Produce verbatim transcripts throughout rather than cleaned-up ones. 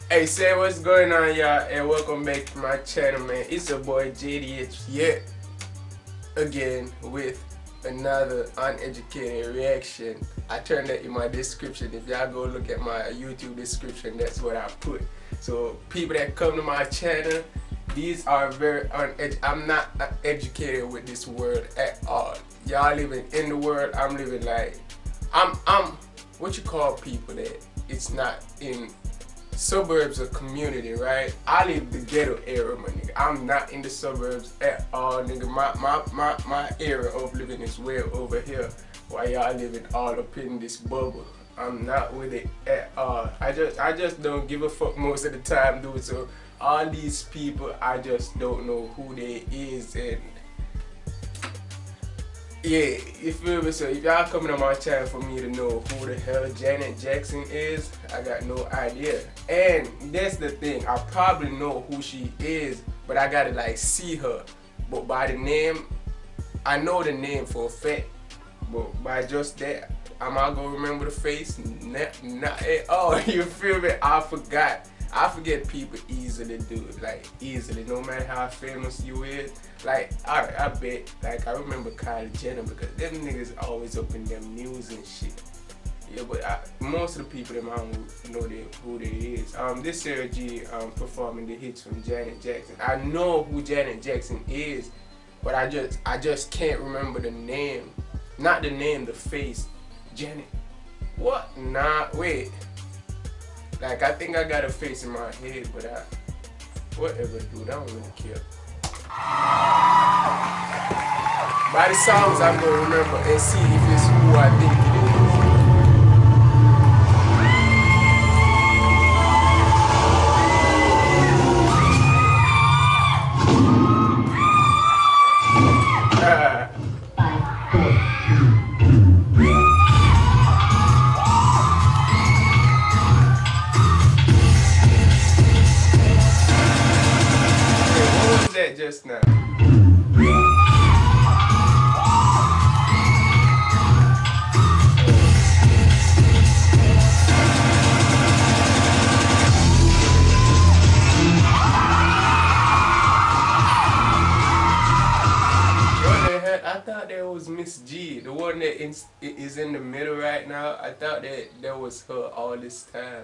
Hey, say what's going on, y'all, and welcome back to my channel, man. It's your boy J D H yet again with another uneducated reaction. I turned that in my description. If y'all go look at my YouTube description, that's what I put. So people that come to my channel, these are very uneducated. I'm not educated with this world at all. Y'all living in the world. I'm living like I'm. I'm what you call people that it's not in suburbs or community, right? I live the ghetto area, my nigga. I'm not in the suburbs at all, nigga. My my my my area of living is way over here, while y'all living all up in this bubble. I'm not with it at all. I just I just don't give a fuck most of the time, dude. So all these people, I just don't know who they is, and yeah, you feel me? So if y'all coming on my channel for me to know who the hell Janet Jackson is, I got no idea. And that's the thing, I probably know who she is, but I gotta like see her. But by the name, I know the name for a fact. But by just that, am I gonna remember the face? Not, not at all. You feel me? I forgot. I forget people easily, dude. Like easily, no matter how famous you is. Like I, I bet, like I remember Kylie Jenner because them niggas always up in them news and shit. Yeah, but I, most of the people them I don't know they, who they is. Um, this Sarah G um performing the hits from Janet Jackson. I know who Janet Jackson is, but I just, I just can't remember the name. Not the name, the face. Janet. What? Nah, wait. Like, I think I got a face in my head, but I, whatever, dude, I don't really care. By the songs, I'm gonna remember and see if it's who I think it is. Uh, just now. I thought that was Miss G, the one that in, is in the middle right now. I thought that that was her all this time.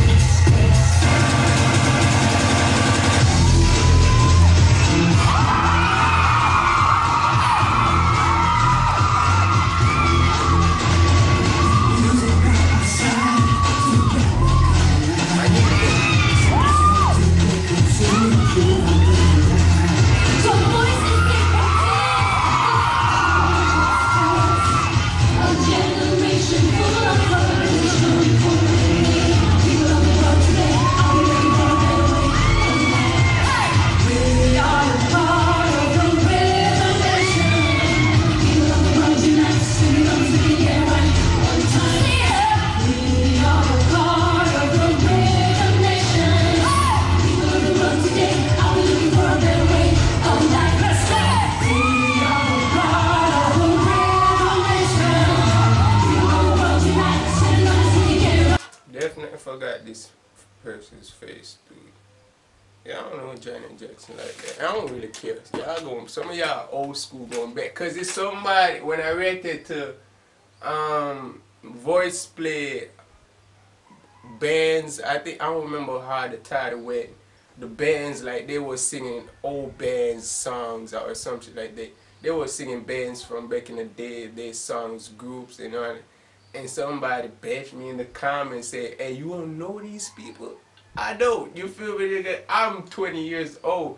Definitely forgot this person's face, dude. Yeah, I don't know Janet Jackson like that. I don't really care. Y'all going, some of y'all old school going back, cause it's somebody when I read it to um voice play bands. I think I don't remember how the title went. The bands like they were singing old bands songs or something like that. They were singing bands from back in the day, their songs, groups, and all. And somebody bashed me in the comments and said, hey, you don't know these people? I don't. You feel me, nigga? I'm twenty years old.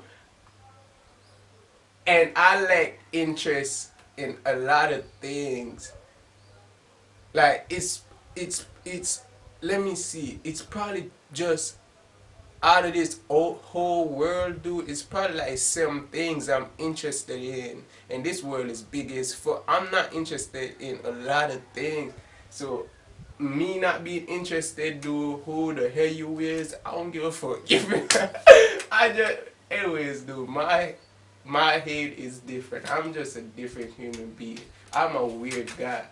And I lack interest in a lot of things. Like, it's, it's, it's, let me see. It's probably just out of this old, whole world, dude. It's probably like some things I'm interested in. And this world is big as fuck. I'm not interested in a lot of things. So, me not being interested, dude, who the hell you is, I don't give a fuck. I just, anyways, dude, my, my head is different. I'm just a different human being. I'm a weird guy.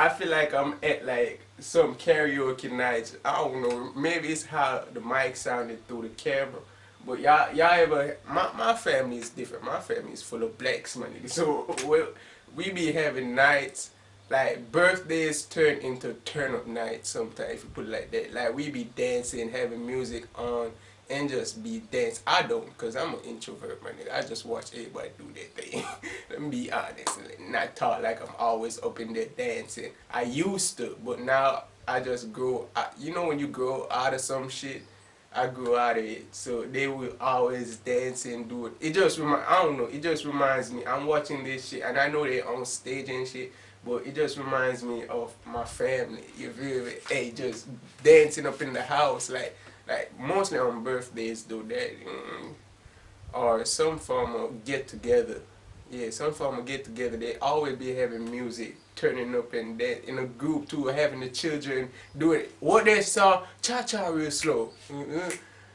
I feel like I'm at like some karaoke nights. I don't know. Maybe it's how the mic sounded through the camera. But y'all, y'all ever? My my family is different. My family is full of blacks, man. So we we be having nights like birthdays turn into turn up nights. Sometimes if you put it like that, like we be dancing, having music on, and just be dance. I don't, cause I'm an introvert, man. I just watch everybody do their thing. Let me be honest, and not talk like I'm always up in there dancing. I used to, but now I just grow. I, you know when you grow out of some shit. I grew out of it, so they will always dance and do it. It just remind, I don't know, it just reminds me, I'm watching this shit, and I know they're on stage and shit, but it just reminds me of my family, you feel me? Hey, just dancing up in the house, like, like mostly on birthdays, though, that, mm, or some form of get-together. Yeah, some form of get-together, they always be having music, turning up and that in a group too, having the children do it. What they saw, cha-cha real slow. Mm-hmm.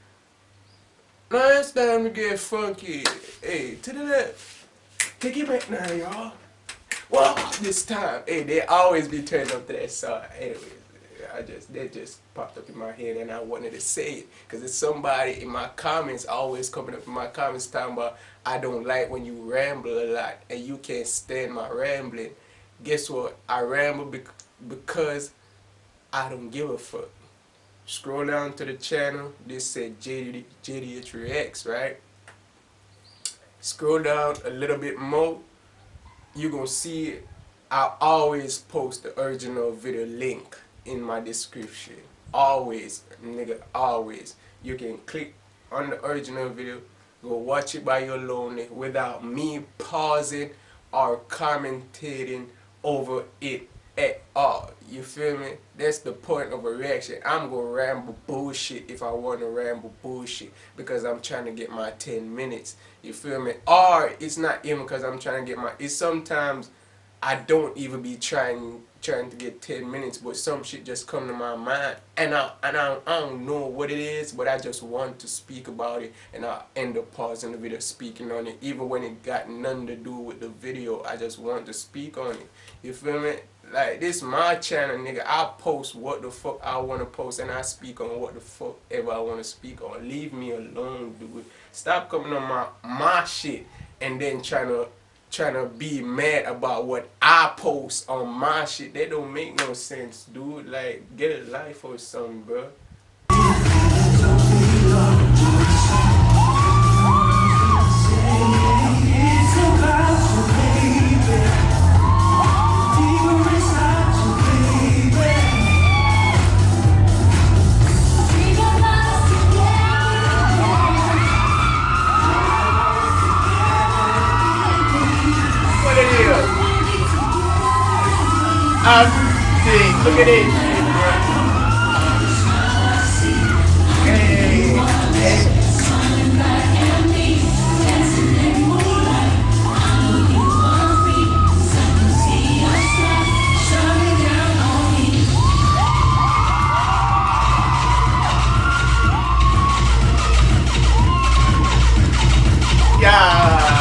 Now it's time to get funky. Hey, to the left. Take it back now, y'all. Walk this time. Hey, they always be turning up to that song. Anyways, I just, that just popped up in my head and I wanted to say it. Because it's somebody in my comments always coming up in my comments talking about, I don't like when you ramble a lot and you can't stand my rambling. Guess what? I ramble bec because I don't give a fuck. Scroll down to the channel. This said J D H Reacts, right? Scroll down a little bit more. You're gonna see it. I always post the original video link in my description. Always, nigga, always. You can click on the original video, go watch it by your lonely without me pausing or commentating over it at all. You feel me? That's the point of a reaction. I'm gonna ramble bullshit if I want to ramble bullshit because I'm trying to get my ten minutes. You feel me? Or it's not even because I'm trying to get my, it's sometimes I don't even be trying trying to get ten minutes, but some shit just come to my mind and I and I, I don't know what it is, but I just want to speak about it and I end up pausing the video speaking on it. Even when it got nothing to do with the video, I just want to speak on it. You feel me? Like, this my channel, nigga. I post what the fuck I want to post and I speak on what the fuck ever I want to speak on. Leave me alone, dude. Stop coming on my my shit and then trying to trying to be mad about what I post on my shit. That don't make no sense, dude. Like, get a life or something, bro. I'm sick. Look at this shit, bro. Hey, hey. Yeah.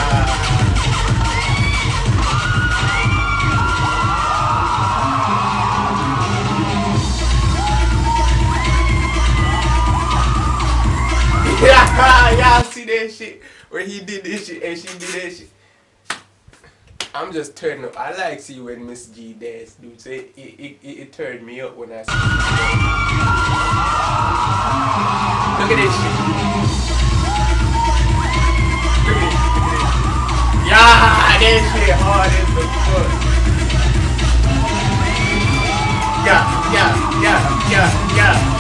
Y'all see that shit where he did this shit and she did that shit. I'm just turning up. I like see when Miss G dance, dude. So it, it, it, it turned me up when I see it. Look at this shit. Look at this. Look at this. Yeah, that shit hard as the fuck. Yeah, yeah, yeah, yeah, yeah.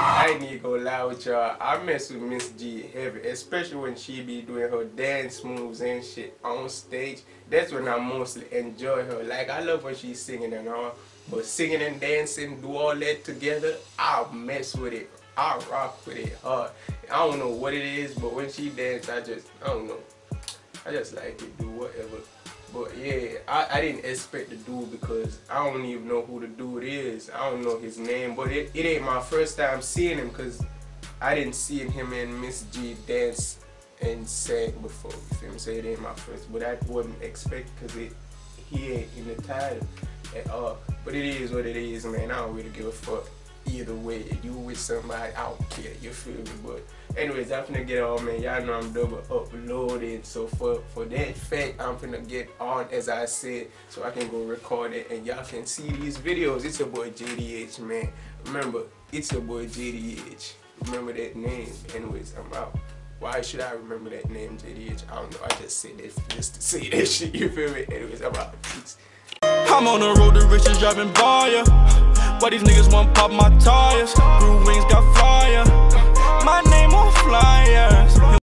I ain't even gonna lie with y'all. I mess with Miss G heavy, especially when she be doing her dance moves and shit on stage. That's when I mostly enjoy her. Like, I love when she's singing and all, but singing and dancing, do all that together, I'll mess with it. I'll rock with it hard. I don't know what it is, but when she dance, I just, I don't know. I just like it, do whatever. But yeah, I, I didn't expect the dude because I don't even know who the dude is. I don't know his name, but it, it ain't my first time seeing him because I didn't see him and Miss G dance and sing before. You feel me? So it ain't my first, but I wouldn't expect because it he ain't in the title at all. But it is what it is, man. I don't really give a fuck. Either way, you with somebody, I don't care, you feel me? But anyways, I'm finna get on, man. Y'all know I'm double uploaded, so for for that fact, I'm finna get on, as I said, so I can go record it and y'all can see these videos. It's your boy J D H, man. Remember, it's your boy J D H. Remember that name. Anyways, I'm out. Why should I remember that name, J D H? I don't know, I just said that just to say that shit, you feel me? Anyways, I'm out. Peace. I'm on the road to riches driving by ya. Why these niggas want pop my tires?